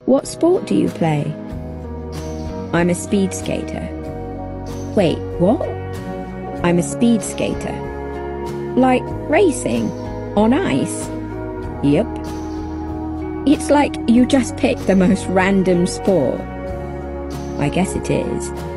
What sport do you play? I'm a speed skater. Wait, what? I'm a speed skater. Like racing? On ice? Yep. It's like you just picked the most random sport. I guess it is.